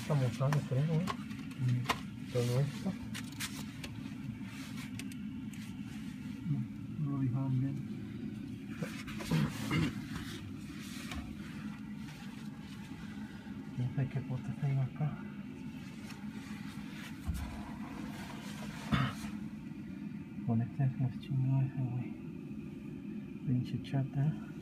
está montado, creo, ¿eh? Todo esto. No lo dejaron bien. No sé qué puta tengo acá. Con este es más chingón ese, güey. Pinche chata.